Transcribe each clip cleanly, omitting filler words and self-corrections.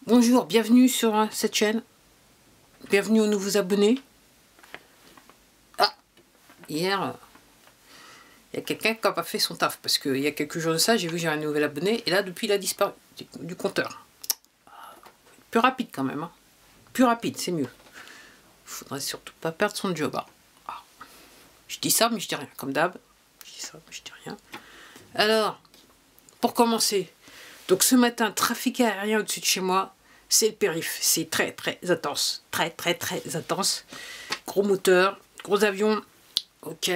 Bonjour, bienvenue sur cette chaîne. Bienvenue aux nouveaux abonnés. Ah, hier, il y a quelqu'un qui n'a pas fait son taf. Parce qu'il y a quelques jours de ça, j'ai vu que j'ai un nouvel abonné. Et là, depuis, il a disparu du compteur. Plus rapide quand même. Hein. Plus rapide, c'est mieux. Il faudrait surtout pas perdre son job. Hein. Ah. Je dis ça, mais je dis rien. Comme d'hab. Je dis ça, mais je dis rien. Alors, pour commencer. Donc ce matin, trafic aérien au-dessus de chez moi. C'est le périph', c'est très intense, très intense. Gros moteur, gros avion, ok.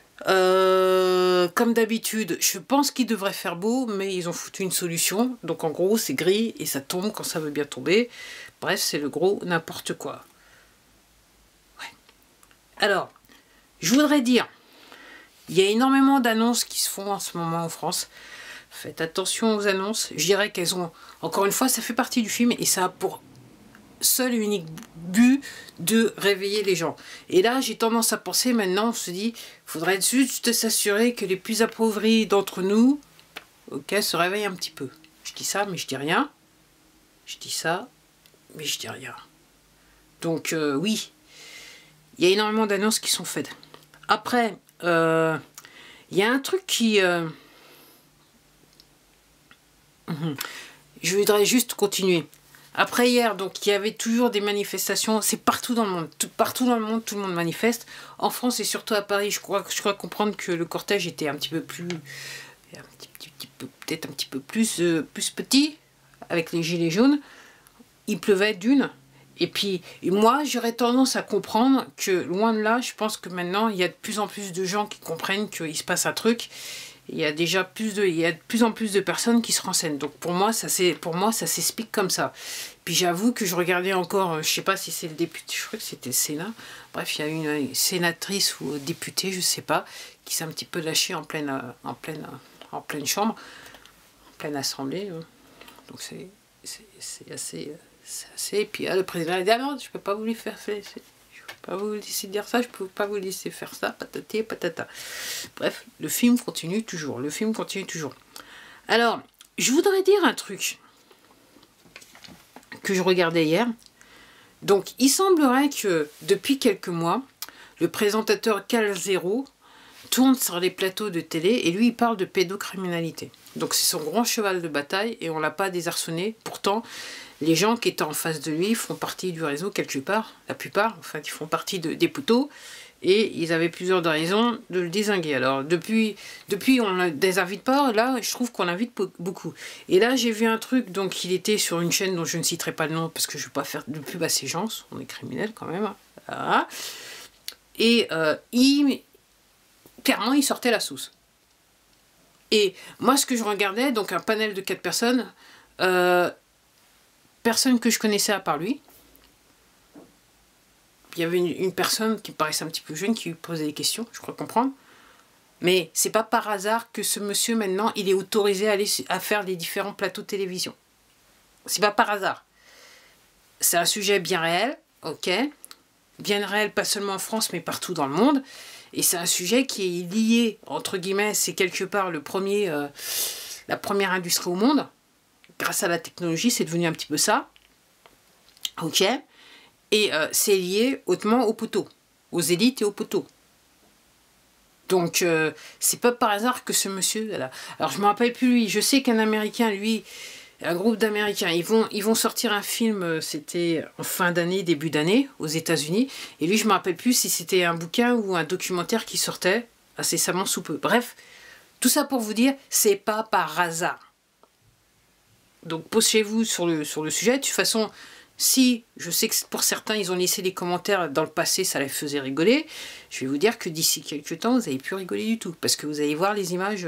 Comme d'habitude, je pense qu'il devrait faire beau, mais ils ont foutu une solution. Donc en gros, c'est gris et ça tombe quand ça veut bien tomber. Bref, c'est le gros n'importe quoi. Ouais. Alors, je voudrais dire, il y a énormément d'annonces qui se font en ce moment en France. Faites attention aux annonces. Je dirais qu'elles ont... Encore une fois, ça fait partie du film et ça a pour seul et unique but de réveiller les gens. Et là, j'ai tendance à penser maintenant, on se dit, il faudrait juste s'assurer que les plus appauvris d'entre nous, ok, se réveillent un petit peu. Je dis ça, mais je dis rien. Je dis ça, mais je dis rien. Donc, oui, il y a énormément d'annonces qui sont faites. Après, il y a un truc qui... Je voudrais juste continuer. Après hier, donc il y avait toujours des manifestations. C'est partout dans le monde. Partout dans le monde, tout le monde manifeste. En France et surtout à Paris, je crois comprendre que le cortège était un petit peu plus... peut-être un petit peu plus petit, avec les gilets jaunes. Il pleuvait d'une. Et puis, moi, j'aurais tendance à comprendre que, loin de là, je pense que maintenant, il y a de plus en plus de gens qui comprennent qu'il se passe un truc. Il y a déjà il y a de plus en plus de personnes qui se renseignent. Donc pour moi, ça s'explique comme ça. Puis j'avoue que je regardais encore, je sais pas si c'est le député, je crois que c'était le Sénat. Bref, il y a une sénatrice ou députée, je sais pas, qui s'est un petit peu lâchée en pleine chambre, en pleine assemblée. Donc c'est assez... Et puis le président a dit, ah non, je peux pas vous lui faire... Pas vous laisser dire ça, je peux pas vous laisser faire ça, patati patata. Bref, le film continue toujours, Alors, je voudrais dire un truc que je regardais hier. Donc, il semblerait que depuis quelques mois, le présentateur Calzero tourne sur les plateaux de télé et lui, il parle de pédocriminalité. Donc, c'est son grand cheval de bataille et on l'a pas désarçonné. Pourtant, les gens qui étaient en face de lui font partie du réseau quelque part, la plupart, enfin, ils font partie des poteaux, et ils avaient plusieurs raisons de le dézinguer. Alors, depuis on ne les invite pas, là, je trouve qu'on invite beaucoup. Et là, j'ai vu un truc, donc il était sur une chaîne dont je ne citerai pas le nom, parce que je ne veux pas faire de pub à ces gens, on est criminels quand même. Voilà. Et clairement, il sortait la sauce. Et moi, ce que je regardais, donc un panel de 4 personnes, personne que je connaissais à part lui. Il y avait une personne qui paraissait un petit peu jeune qui lui posait des questions, je crois comprendre. Mais c'est pas par hasard que ce monsieur maintenant, il est autorisé à faire les différents plateaux de télévision. C'est pas par hasard. C'est un sujet bien réel, ok. Bien réel, pas seulement en France, mais partout dans le monde. Et c'est un sujet qui est lié, entre guillemets, c'est quelque part la première industrie au monde. Grâce à la technologie, c'est devenu un petit peu ça. Ok. Et c'est lié hautement aux poteaux, aux élites et aux poteaux. Donc, c'est pas par hasard que ce monsieur... Là, alors, je me rappelle plus lui. Je sais qu'un Américain, lui, un groupe d'Américains, ils vont sortir un film, c'était en fin d'année, début d'année, aux États-Unis. Et lui, je me rappelle plus si c'était un bouquin ou un documentaire qui sortait incessamment sous peu. Bref, tout ça pour vous dire, c'est pas par hasard. Donc, posez-vous sur le sujet. De toute façon, si je sais que pour certains, ils ont laissé des commentaires dans le passé, ça les faisait rigoler, je vais vous dire que d'ici quelques temps, vous n'allez plus rigoler du tout. Parce que vous allez voir les images...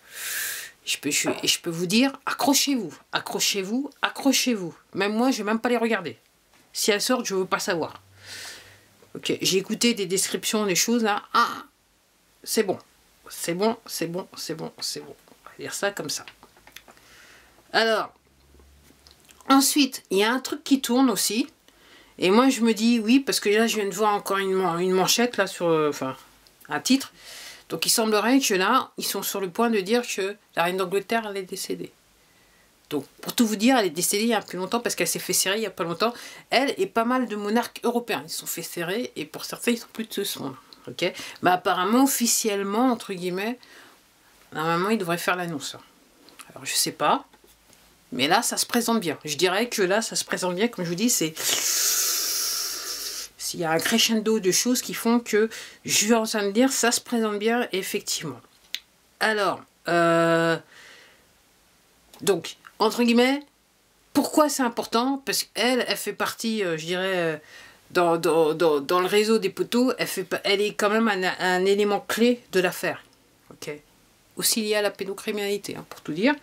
je peux vous dire, accrochez-vous, accrochez-vous, accrochez-vous. Même moi, je ne vais même pas les regarder. Si elles sortent, je ne veux pas savoir. Ok, j'ai écouté des descriptions, des choses là. Ah, c'est bon. C'est bon, c'est bon, c'est bon, c'est bon. On va dire ça comme ça. Alors... Ensuite, il y a un truc qui tourne aussi. Et moi, je me dis, oui, parce que là, je viens de voir encore une manchette, là, sur... enfin, un titre. Donc, il semblerait que là, ils sont sur le point de dire que la reine d'Angleterre, elle est décédée. Donc, pour tout vous dire, elle est décédée il y a plus longtemps parce qu'elle s'est fait serrer il n'y a pas longtemps. Elle et pas mal de monarques européens, ils se sont fait serrer et pour certains, ils sont plus de ce monde. Ok, mais apparemment, officiellement, entre guillemets, normalement, ils devraient faire l'annonce. Alors, je sais pas. Mais là, ça se présente bien. Je dirais que là, ça se présente bien. Comme je vous dis, c'est... S'il y a un crescendo de choses qui font que, je suis en train de dire, ça se présente bien, effectivement. Alors, donc, entre guillemets, pourquoi c'est important? Parce qu'elle, elle fait partie, je dirais, dans le réseau des poteaux, elle est quand même un élément clé de l'affaire. Ok. Aussi lié à la pédocriminalité, hein, pour tout dire.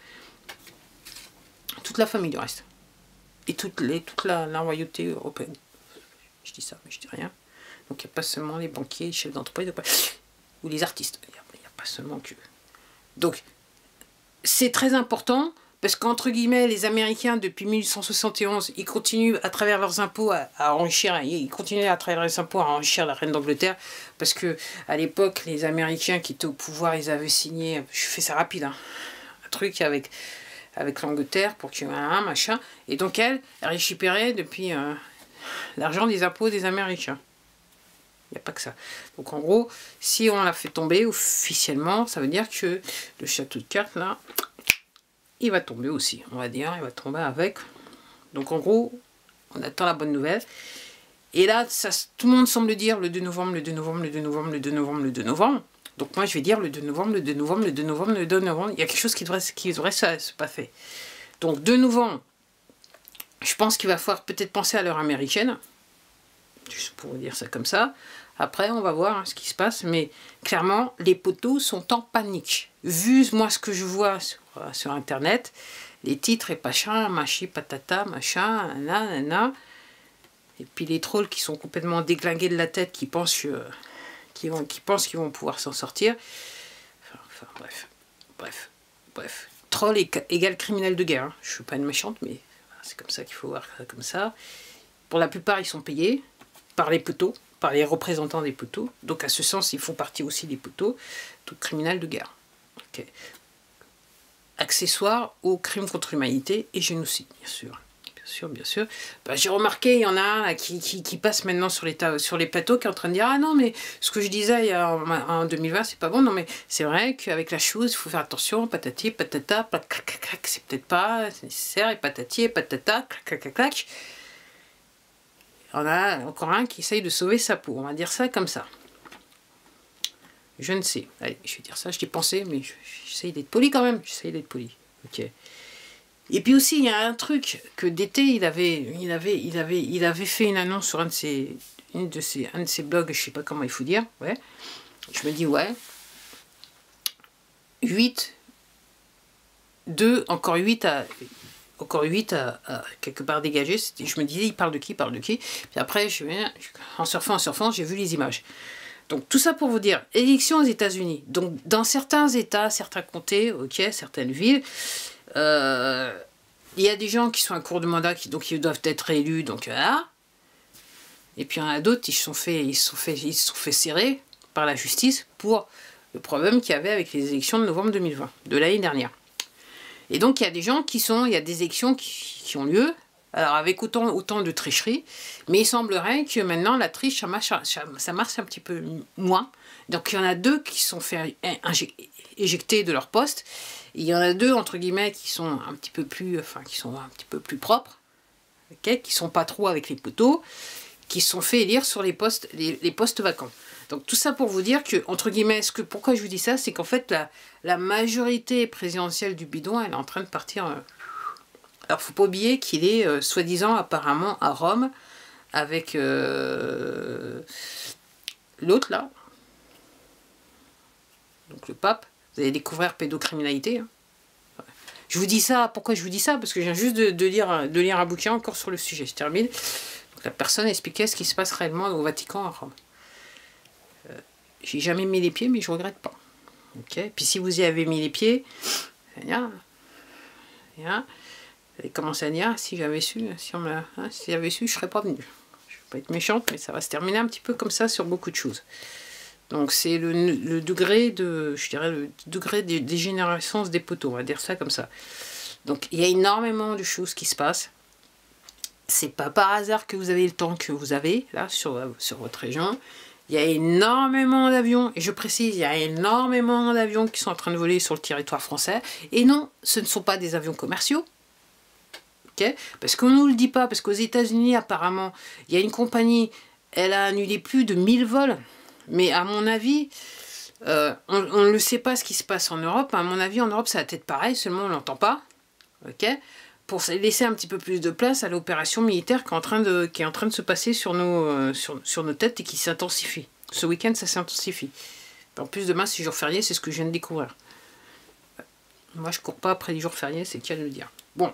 Toute la famille du reste. Et toute la royauté européenne. Je dis ça, mais je dis rien. Donc il n'y a pas seulement les banquiers, les chefs d'entreprise, ou les artistes. Il n'y a pas seulement que... Donc, c'est très important, parce qu'entre guillemets, les Américains, depuis 1871, ils continuent à travers leurs impôts à enrichir, ils continuaient à travers les impôts à enrichir la reine d'Angleterre, parce que à l'époque, les Américains qui étaient au pouvoir, ils avaient signé, je fais ça rapide, hein, un truc avec l'Angleterre pour qu'il y ait un machin, et donc elle récupérait depuis l'argent des impôts des Américains. Il n'y a pas que ça. Donc en gros, si on l'a fait tomber officiellement, ça veut dire que le château de cartes, là, il va tomber aussi, on va dire, il va tomber avec. Donc en gros, on attend la bonne nouvelle. Et là, tout le monde semble dire le 2 novembre, le 2 novembre, le 2 novembre, le 2 novembre, le 2 novembre. Donc moi, je vais dire le 2 novembre, le 2 novembre, le 2 novembre, le 2 novembre. Il y a quelque chose qui devrait se passer. Donc 2 novembre, je pense qu'il va falloir peut-être penser à l'heure américaine. Juste pour dire ça comme ça. Après, on va voir hein, ce qui se passe. Mais clairement, les poteaux sont en panique. Vu moi ce que je vois sur Internet, les titres et machin, machi, patata, machin, nanana. Et puis les trolls qui sont complètement déglingués de la tête, qui pensent qu'ils vont pouvoir s'en sortir. Enfin, bref. Troll égale criminel de guerre. Hein. Je ne suis pas une méchante, mais c'est comme ça qu'il faut voir ça comme ça. Pour la plupart, ils sont payés par les poteaux, par les représentants des poteaux. Donc à ce sens, ils font partie aussi des poteaux. Tout criminel de guerre. Okay. Accessoire au crime contre l'humanité et génocide, bien sûr. Bien sûr. Ben, j'ai remarqué, il y en a un qui passe maintenant sur les plateaux qui est en train de dire « Ah non, mais ce que je disais en 2020, c'est pas bon. Non, mais c'est vrai qu'avec la chose, il faut faire attention. Patati, patata, clac, c'est peut-être pas nécessaire. Et patati, et patata, clac. » Il y en a encore un qui essaye de sauver sa peau. On va dire ça comme ça. Je ne sais. Allez, je vais dire ça, je l'ai pensé, mais j'essaye d'être poli quand même. J'essaye d'être poli. Ok. Et puis aussi, il y a un truc que d'été, il avait fait une annonce sur un de ses blogs, je sais pas comment il faut dire, ouais. Je me dis, ouais, encore 8 à quelque part dégagé. Je me disais, il parle de qui. Puis après, en surfant, j'ai vu les images. Donc tout ça pour vous dire, élection aux États-Unis. Donc dans certains États, certains comtés, ok, certaines villes, il y a des gens qui sont à court de mandat, donc ils doivent être élus, donc voilà. Et puis il y en a d'autres, ils se sont fait serrer par la justice pour le problème qu'il y avait avec les élections de novembre 2020, de l'année dernière. Et donc il y a des gens il y a des élections qui ont lieu, alors avec autant de tricherie, mais il semblerait que maintenant la triche, ça marche un petit peu moins. Donc il y en a 2 qui se sont fait éjecter de leur poste. Il y en a 2 entre guillemets qui sont un petit peu plus, propres, okay, qui sont pas trop avec les poteaux, qui se sont fait élire sur les postes vacants. Donc tout ça pour vous dire que entre guillemets, pourquoi je vous dis ça, c'est qu'en fait la majorité présidentielle du bidon, elle est en train de partir. Alors faut pas oublier qu'il est soi-disant apparemment à Rome avec l'autre là. Donc le pape, vous allez découvrir pédocriminalité. Hein. Je vous dis ça, pourquoi je vous dis ça? Parce que je viens juste de lire un bouquin encore sur le sujet. Je termine. Donc, la personne expliquait ce qui se passe réellement au Vatican à Rome. J'ai jamais mis les pieds, mais je regrette pas. Okay. Puis si vous y avez mis les pieds, vous allez commencer à dire, si j'avais su, si j'avais su, je serais pas venu. Je vais pas être méchante, mais ça va se terminer un petit peu comme ça sur beaucoup de choses. Donc c'est le degré de, je dirais, le degré de dégénérescence des poteaux, on va dire ça comme ça. Donc il y a énormément de choses qui se passent. C'est pas par hasard que vous avez le temps que vous avez, là, sur votre région. Il y a énormément d'avions, et je précise, il y a énormément d'avions qui sont en train de voler sur le territoire français. Et non, ce ne sont pas des avions commerciaux. Okay, parce qu'on ne nous le dit pas, parce qu'aux États-Unis, apparemment, il y a une compagnie, elle a annulé plus de 1000 vols. Mais à mon avis, on ne le sait pas ce qui se passe en Europe. À mon avis, en Europe, ça va être pareil, seulement on ne l'entend pas. Okay, pour laisser un petit peu plus de place à l'opération militaire qui est en train de se passer sur nos têtes et qui s'intensifie. Ce week-end, ça s'intensifie. En plus, demain, c'est jour férié, c'est ce que je viens de découvrir. Moi, je cours pas après les jours fériés, c'est le cas de le dire. Bon.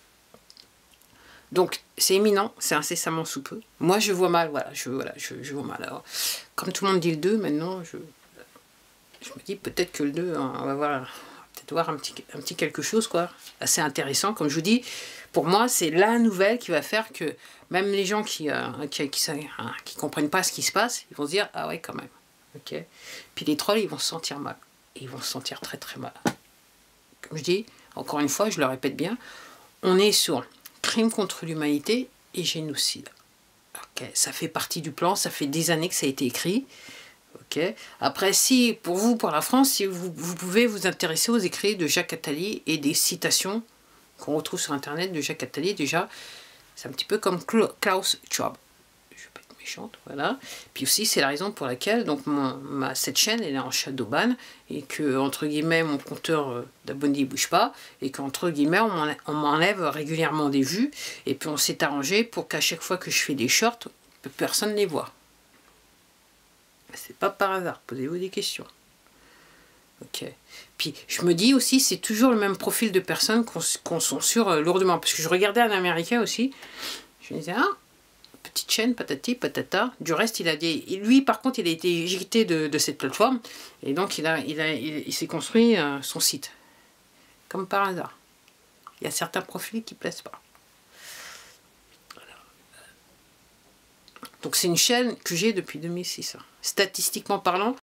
Donc, c'est imminent, c'est incessamment sous peu. Moi, je vois mal, voilà, je vois mal. Alors, comme tout le monde dit le 2, maintenant, je me dis peut-être que le 2, on va voir un petit quelque chose, quoi, assez intéressant. Comme je vous dis, pour moi, c'est la nouvelle qui va faire que même les gens qui comprennent pas ce qui se passe, ils vont se dire, ah ouais, quand même. Okay. Puis les trolls, ils vont se sentir mal. Ils vont se sentir très très mal. Comme je dis, encore une fois, je le répète bien, on est sur crime contre l'humanité et génocide. Okay. Ça fait partie du plan, ça fait des années que ça a été écrit. Okay. Après, si, pour vous, pour la France, si vous pouvez vous intéresser aux écrits de Jacques Attali et des citations qu'on retrouve sur Internet de Jacques Attali, déjà, c'est un petit peu comme Klaus Schwab. Je vais pas être méchante, voilà. Puis aussi, c'est la raison pour laquelle donc, cette chaîne, elle est en shadow ban, et que, entre guillemets, mon compteur d'abonnés ne bouge pas, et qu'entre guillemets, on m'enlève régulièrement des vues, et puis on s'est arrangé pour qu'à chaque fois que je fais des shorts, personne ne les voit. C'est pas par hasard, posez-vous des questions. Ok. Puis je me dis aussi, c'est toujours le même profil de personnes qu'on censure lourdement. Parce que je regardais un Américain aussi, je me disais, ah, petite chaîne, patati, patata. Du reste, lui par contre, il a été éjecté de cette plateforme. Et donc il s'est construit son site. Comme par hasard. Il y a certains profils qui ne plaisent pas. Donc c'est une chaîne que j'ai depuis 2006. Statistiquement parlant,